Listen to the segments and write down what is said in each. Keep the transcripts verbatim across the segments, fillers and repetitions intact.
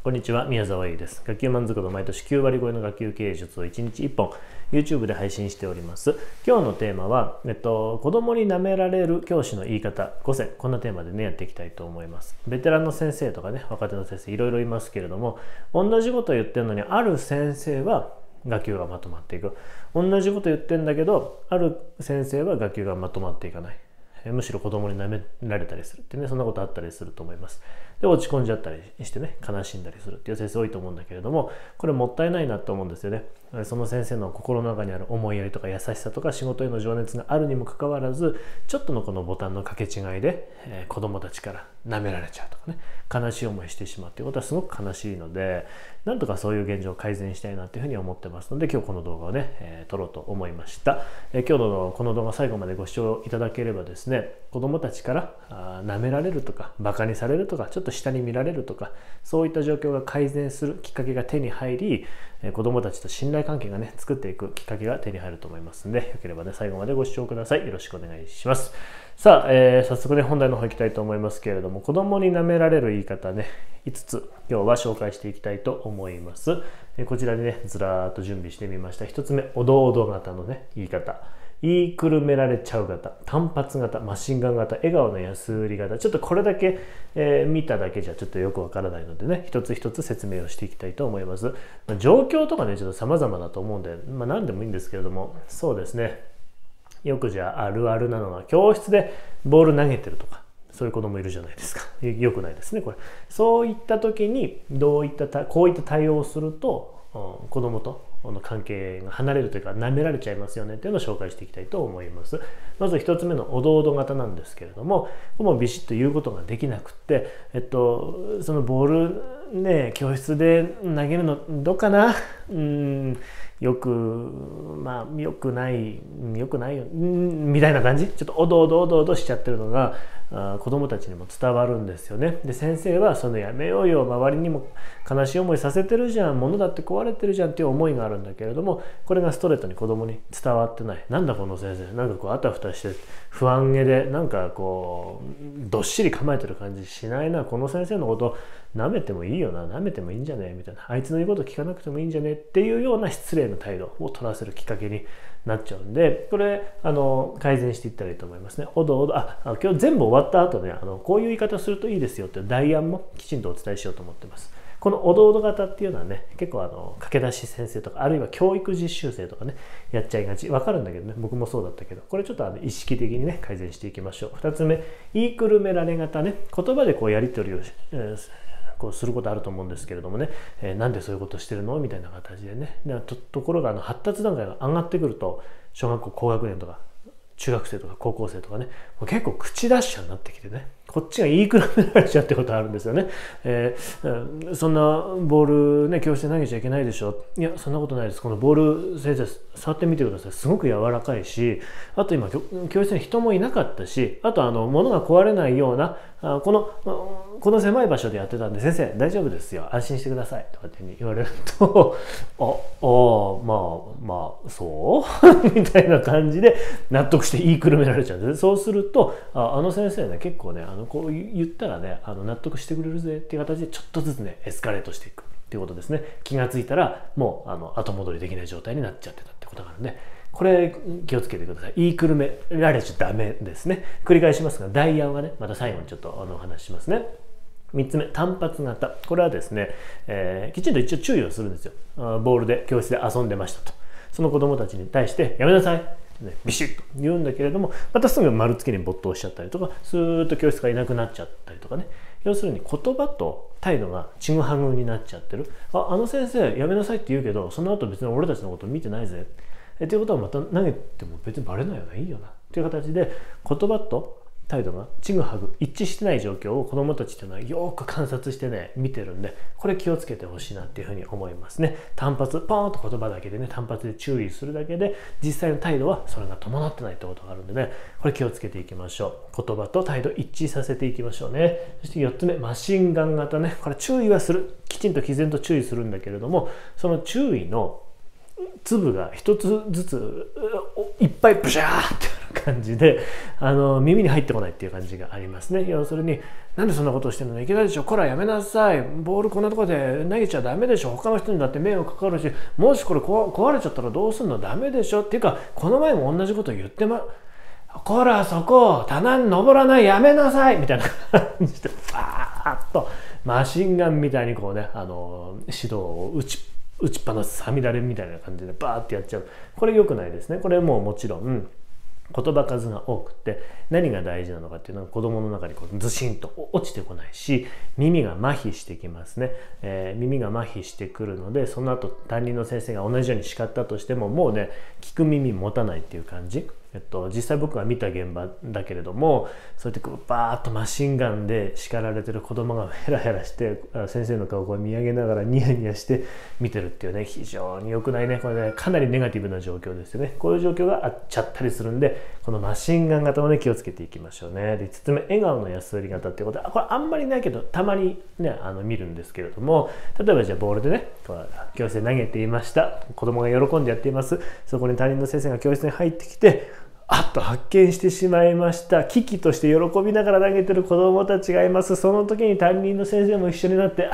こんにちは、宮沢優です。学級満足度毎年きゅうわり超えの学級経営術をいちにちいっぽん YouTube で配信しております。今日のテーマは、えっと、子供に舐められる教師の言い方ごせん、こんなテーマでねやっていきたいと思います。ベテランの先生とかね、若手の先生いろいろいますけれども、同じこと言ってるのにある先生は学級がまとまっていく。同じこと言ってんだけど、ある先生は学級がまとまっていかない。むしろ子供に舐められたりするってね、そんなことあったりすると思います。で、落ち込んじゃったりしてね、悲しんだりするっていう先生多いと思うんだけれども、これもったいないなと思うんですよね。その先生の心の中にある思いやりとか優しさとか仕事への情熱があるにもかかわらず、ちょっとのこのボタンの掛け違いで、えー、子供たちから舐められちゃうとかね、悲しい思いしてしまうっていうことはすごく悲しいので、なんとかそういう現状を改善したいなというふうに思ってますので、今日この動画をね、えー、撮ろうと思いました。えー、今日のこの動画最後までご視聴いただければですね、子供たちからあ舐められるとか、バカにされるとか、ちょっと下に見られるとか、そういった状況が改善するきっかけが手に入り、えー、子供たちと信頼関係がね、作っていくきっかけが手に入ると思いますので、よければね、最後までご視聴ください。よろしくお願いします。さあ、えー、早速ね、本題の方行きたいと思いますけれども、子供に舐められる言い方ね、いつつ今日は紹介していきたいと思います。えー、こちらにね、ずらーっと準備してみました。ひとつめ、おどおど型のね、言い方。言いくるめられちゃう型、単発型、マシンガン型、笑顔の安売り型。ちょっとこれだけ、えー、見ただけじゃちょっとよくわからないのでね、一つ一つ説明をしていきたいと思います。まあ、状況とかね、ちょっと様々だと思うんで、まあ何でもいいんですけれども、そうですね。よくじゃああるあるなのは、教室でボール投げてるとか、そういう子供いるじゃないですか。よくないですね、これ。そういった時に、どういったた、こういった対応をすると、うん、子供との関係が離れるというか、舐められちゃいますよねっていうのを紹介していきたいと思います。まず一つ目のおどおど型なんですけれども、もうビシッと言うことができなくって、えっと、そのボールね、教室で投げるのどうかな、うん、よく、まあ、よくない、よくないよ、んみたいな感じ、ちょっとおどおどおどおどしちゃってるのが、あ子供たちにも伝わるんですよね。で、先生はそのやめようよ、周りにも悲しい思いさせてるじゃん、物だって壊れてるじゃんっていう思いがあるんだけれども、これがストレートに子供に伝わってない。なんだこの先生、なんかこうあたふたして不安げで、なんかこうどっしり構えてる感じしないな、この先生のこと舐めてもいいよな、舐めてもいいんじゃねみたいな、あいつの言うこと聞かなくてもいいんじゃねっていうような失礼な態度を取らせるきっかけになっちゃうんで、これあの改善していったらいいと思いますね。おどおど、あ、今日全部終わった後ね、あのこういう言い方するといいですよっていう代案もきちんとお伝えしようと思ってます。このおどおど型っていうのはね、結構あの駆け出し先生とか、あるいは教育実習生とかね、やっちゃいがち。わかるんだけどね、僕もそうだったけど、これちょっとあの意識的にね、改善していきましょう。ふたつめ、言いくるめられ型ね、言葉でこうやり取りをし、えーこうすることあると思うんですけれどもね、えー、なんでそういうことしてるのみたいな形でね。で と, ところがあの発達段階が上がってくると、小学校高学年とか中学生とか高校生とかね、もう結構口出し者になってきてね、こっちが言いくるめられちゃうってことあるんですよね。えー、そんなボールね、教室で投げちゃいけないでしょ。いや、そんなことないです。このボール先生、触ってみてください。すごく柔らかいし、あと今、教室に人もいなかったし、あとあの、物が壊れないような、あこの、この狭い場所でやってたんで、先生、大丈夫ですよ。安心してください。とかって言われると、あ、あまあ、まあ、そうみたいな感じで納得して言いくるめられちゃうんです。そうすると、あ、あの先生ね、結構ね、あのこう言ったらね、あの納得してくれるぜっていう形でちょっとずつねエスカレートしていくっていうことですね。気がついたらもうあの後戻りできない状態になっちゃってたってことがあるんで、これ気をつけてください。言いくるめられちゃダメですね。繰り返しますが、代案はねまた最後にちょっとあのお話ししますね。みっつめ、単発型。これはですね、えー、きちんと一応注意をするんですよ。ボールで教室で遊んでましたと、その子供たちに対してやめなさいね、ビシッと言うんだけれども、またすぐ丸つけに没頭しちゃったりとか、スーッと教室がいなくなっちゃったりとかね。要するに言葉と態度がちぐはぐになっちゃってる。あ、あの先生やめなさいって言うけど、その後別に俺たちのこと見てないぜっていうことは、また投げても別にバレないよな、いいよなっていう形で、言葉と態度がちぐはぐ一致してない状況を子どもたちっていうのはよく観察してね見てるんで、これ気をつけてほしいなっていうふうに思いますね。単発ポーンと言葉だけでね、単発で注意するだけで実際の態度はそれが伴ってないってことがあるんでね、これ気をつけていきましょう。言葉と態度一致させていきましょうね。そしてよっつめ、マシンガン型ね。これ注意はする、きちんと毅然と注意するんだけれども、その注意の粒が一つずついっぱいブシャーって感じであの耳に入ってこないっていう感じがありますね。要するになんでそんなことをしてるの、いけないでしょ、こらやめなさい、ボールこんなところで投げちゃダメでしょ、他の人にだって迷惑かかるし、もしこれ壊れちゃったらどうすんの、ダメでしょっていうか、この前も同じこと言ってまこらそこ棚に登らない、やめなさいみたいな感じでバーッとマシンガンみたいにこうね、あの指導を打ち打ちっぱなす、はみだれみたいな感じでバーってやっちゃう。これ良くないですね。これももちろん言葉数が多くて、何が大事なのかっていうのは子供の中にこうズシンと落ちてこないし、耳が麻痺してきますね、えー、耳が麻痺してくるので、その後担任の先生が同じように叱ったとしてももうね聞く耳持たないっていう感じ。えっと、実際僕が見た現場だけれども、そうやってバーッとマシンガンで叱られてる子供がヘラヘラして先生の顔を見上げながらニヤニヤして見てるっていうね、非常に良くないね。これねかなりネガティブな状況ですよね。こういう状況があっちゃったりするんで、このマシンガン型をね気をつけていきましょうね。でいつつめ、笑顔の安売り型っていうことはこれあんまりないけどたまにねあの見るんですけれども、例えばじゃあボールでね教室で投げていました、子供が喜んでやっています。そこに担任の先生が教室に入ってきてあっと発見してしまいました。危機として喜びながら投げてる子どもたちがいます。その時に担任の先生も一緒になって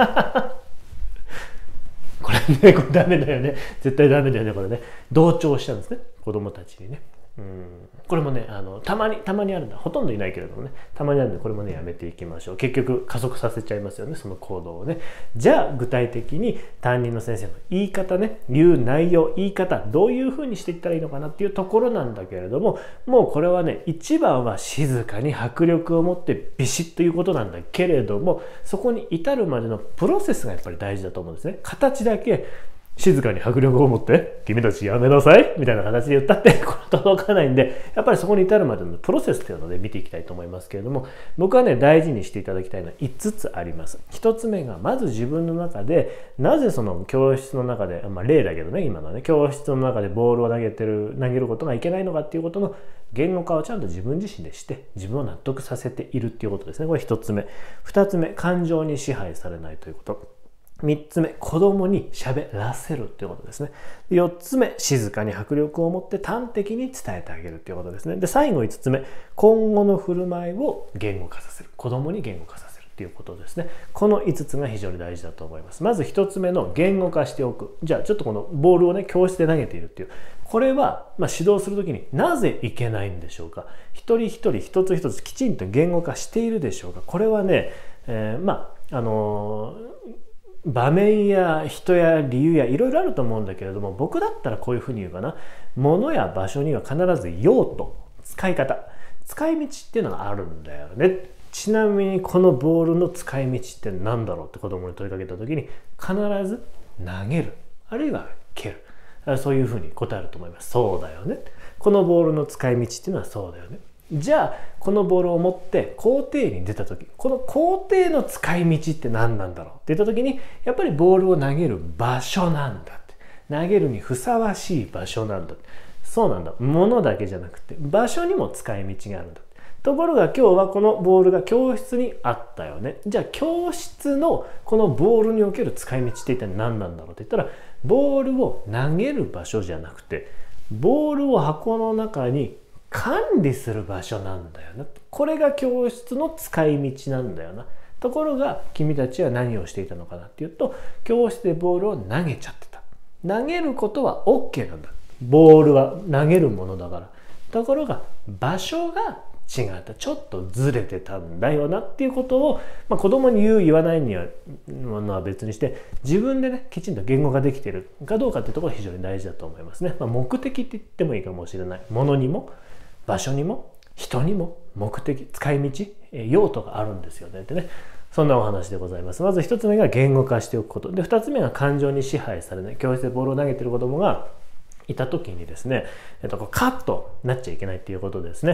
これね、これダメだよね、絶対ダメだよね、これね同調したんですね、子どもたちにね。うんこれもねあのたまにたまにあるんだ、ほとんどいないけれどもねたまにあるんで、これもねやめていきましょう。結局加速させちゃいますよね、その行動をね。じゃあ具体的に担任の先生の言い方ね、言う内容、言い方どういうふうにしていったらいいのかなっていうところなんだけれども、もうこれはね一番は静かに迫力を持ってビシッということなんだけれども、そこに至るまでのプロセスがやっぱり大事だと思うんですね。形だけ静かに迫力を持って君たちやめなさいみたいな形で言ったってこれ届かないんで、やっぱりそこに至るまでのプロセスっていうので見ていきたいと思いますけれども、僕はね大事にしていただきたいのはいつつあります。ひとつめがまず自分の中でなぜその教室の中で、まあ、例だけどね今のね教室の中でボールを投げてる投げることがいけないのかっていうことの言語化をちゃんと自分自身でして自分を納得させているっていうことですね。これひとつめ。ふたつめ、感情に支配されないということ。みっつめ、子供に喋らせるということですね。よっつめ、静かに迫力を持って端的に伝えてあげるということですね。で、最後いつつめ、今後の振る舞いを言語化させる。子供に言語化させるということですね。このいつつが非常に大事だと思います。まずひとつめの言語化しておく。じゃあちょっとこのボールをね、教室で投げているっていう。これは、まあ、指導するときになぜいけないんでしょうか。一人一人一つ一つきちんと言語化しているでしょうか。これはね、えー、まあ、あのー、場面や人や理由やいろいろあると思うんだけれども、僕だったらこういうふうに言うかな。物や場所には必ず用途、使い方、使い道っていうのがあるんだよね。ちなみにこのボールの使い道って何だろうって子供に問いかけた時に必ず投げる、あるいは蹴る、そういうふうに答えると思います。そうだよね。このボールの使い道っていうのはそうだよね。じゃあこのボールを持って校庭に出た時、この校庭の使い道って何なんだろうって言った時に、やっぱりボールを投げる場所なんだって、投げるにふさわしい場所なんだって。そうなんだ、物だけじゃなくて場所にも使い道があるんだ。ところが今日はこのボールが教室にあったよね。じゃあ教室のこのボールにおける使い道って一体何なんだろうって言ったら、ボールを投げる場所じゃなくてボールを箱の中に管理する場所なんだよな。これが教室の使い道なんだよな。ところが君たちは何をしていたのかなっていうと、教室でボールを投げちゃってた。投げることは OK なんだ。ボールは投げるものだから。ところが場所が違った、ちょっとずれてたんだよなっていうことを、まあ、子供に言う言わないにはものは別にして、自分でねきちんと言語化できているかどうかっていうところが非常に大事だと思いますね。まあ、目的って言ってもいいかもしれない。ものにも場所にも人にも目的、使い道、用途があるんですよねってね。そんなお話でございます。まず一つ目が言語化しておくことで、二つ目が感情に支配されない。教室でボールを投げている子供がいた時にですね、えっと、カッとなっちゃいけないっていうことですね。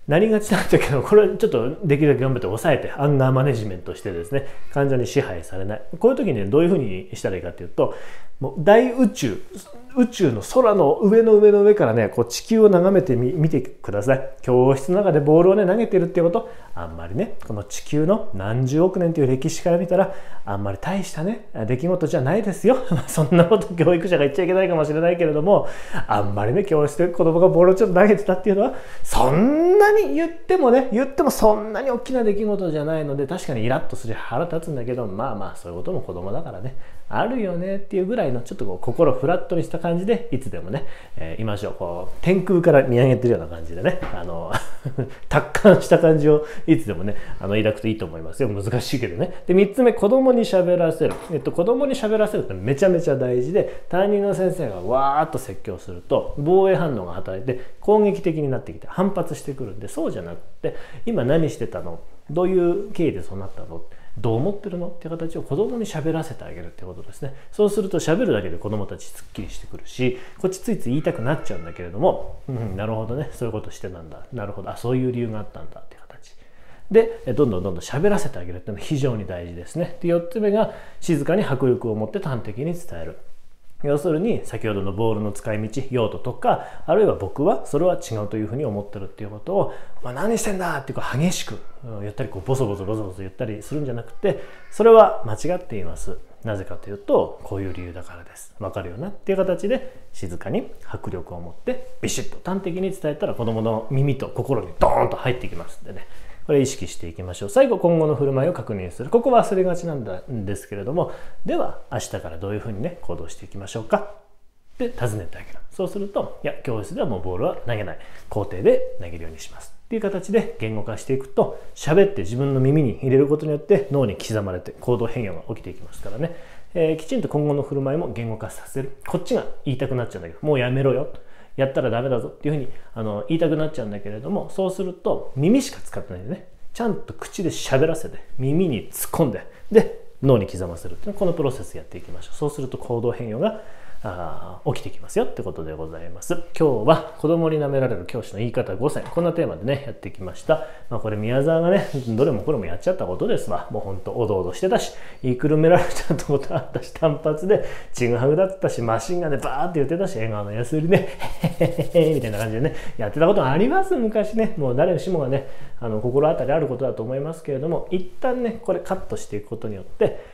なりがちなんだけど、これちょっとできるだけ頑張って抑えて、アンガーマネジメントしてですね、患者に支配されない。こういう時に、ね、どういうふうにしたらいいかっていうと、もう大宇宙、宇宙の空の上の上の上からね、こう地球を眺めてみ見てください。教室の中でボールをね投げてるっていうこと、あんまりね、この地球の何十億年という歴史から見たら、あんまり大したね出来事じゃないですよ。そんなこと教育者が言っちゃいけないかもしれないけれども、あんまりね教室で子供がボールをちょっと投げてたっていうのは、そんなに言ってもね、言ってもそんなに大きな出来事じゃないので、確かにイラッとする、腹立つんだけど、まあまあそういうことも子供だからね、あるよねっていうぐらいの、ちょっとこう心フラットにした感じでいつでもね、えー、いましょう。こう天空から見上げてるような感じでね、あの達観した感じをいつでもねあの抱くといいと思いますよ。難しいけどね。でみっつめ、子供に喋らせる。えっと子供に喋らせるってめちゃめちゃ大事で、担任の先生がわーっと説教すると防衛反応が働いて攻撃的になってきて反発してくるんで、そうじゃなくて、今何してたの、どういう経緯でそうなったの、どう思ってるのっていう形を子供に喋らせてあげるってことですね。そうすると喋るだけで子供たちすっきりしてくるし、こっちついつい言いたくなっちゃうんだけれども、うん、なるほどね、そういうことしてたんだ、なるほど、あ、そういう理由があったんだっていう形で、どんどんどんどん喋らせてあげるっていうのは非常に大事ですね。でよっつめが、静かに迫力を持って端的に伝える。要するに先ほどのボールの使い道、用途とか、あるいは僕はそれは違うというふうに思ってるっていうことを、まあ、何してんだっていうか激しく言ったり、こうボソボソボソボソ言ったりするんじゃなくて、それは間違っています。なぜかというと、こういう理由だからです。わかるよなっていう形で静かに迫力を持ってビシッと端的に伝えたら、子どもの耳と心にドーンと入っていきますんでね。これ意識していきましょう。最後、今後の振る舞いを確認する。ここ忘れがちなんだんですけれども、では明日からどういうふうにね行動していきましょうかで尋ねてあげる。そうすると、いや教室ではもうボールは投げない、校庭で投げるようにしますっていう形で言語化していくと、喋って自分の耳に入れることによって脳に刻まれて行動変容が起きていきますからね、えー、きちんと今後の振る舞いも言語化させる。こっちが言いたくなっちゃうんだけど、もうやめろよ、やったらダメだぞっていうふうにあの言いたくなっちゃうんだけれども、そうすると耳しか使ってないんでね、ちゃんと口で喋らせて耳に突っ込んで、で脳に刻ませるっていう、このプロセスやっていきましょう。そうすると行動変容があ起きてきますよってことでございます。今日は子供に舐められる教師の言い方ごせん、こんなテーマでねやってきました。まあ、これ宮沢がねどれもこれもやっちゃったことですわ。もうほんとおどおどしてたし、言いくるめられちゃったことあったし、単発でちぐはぐだったし、マシンガンでバーって言ってたし、笑顔のやすりねへへへへみたいな感じでねやってたことあります。昔ね、もう誰しもがねあの心当たりあることだと思いますけれども、一旦ねこれカットしていくことによって、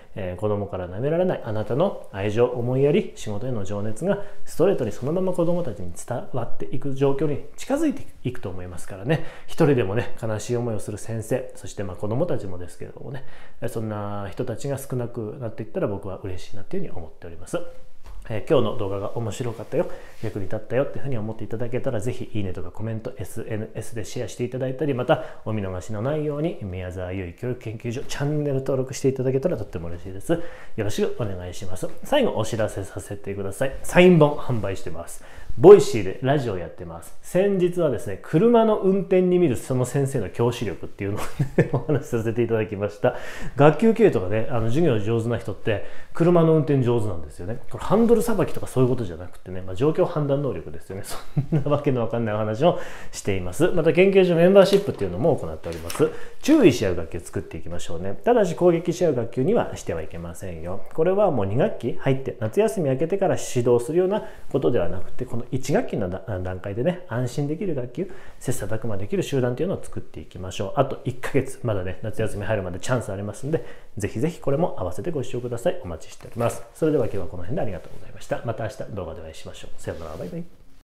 えー、子供から舐められないあなたの愛情、思いやり、仕事への情熱がストレートにそのまま子供たちに伝わっていく状況に近づいていくと思いますからね。一人でもね悲しい思いをする先生、そしてまあ子供たちもですけれどもね、そんな人たちが少なくなっていったら僕は嬉しいなというふうに思っております。えー、今日の動画が面白かったよ、役に立ったよっていうふうに思っていただけたら、ぜひいいねとかコメント、エスエヌエス でシェアしていただいたり、またお見逃しのないように宮沢優衣教育研究所チャンネル登録していただけたらとっても嬉しいです。よろしくお願いします。最後お知らせさせてください。サイン本販売してます。ボイシーでラジオやってます。先日はですね、車の運転に見るその先生の教師力っていうのを、ね、お話しさせていただきました。学級経営とかね、あの授業上手な人って車の運転上手なんですよね。これハンドルさばきとかそういうことじゃなくてね、まあ、状況判断能力ですよね。そんなわけのわかんないお話をしています。また研究所メンバーシップっていうのも行っております。注意し合う学級作っていきましょうね。ただし攻撃し合う学級にはしてはいけませんよ。これはもうに学期入って夏休み明けてから指導するようなことではなくて、このいち学期の段階でね安心できる学級、切磋琢磨できる集団というのを作っていきましょう。あといっかげつまだね夏休み入るまでチャンスありますので、ぜひぜひこれも合わせてご視聴ください。お待ちしております。それでは今日はこの辺でありがとうございました。また明日動画でお会いしましょう。さようなら、バイバイ。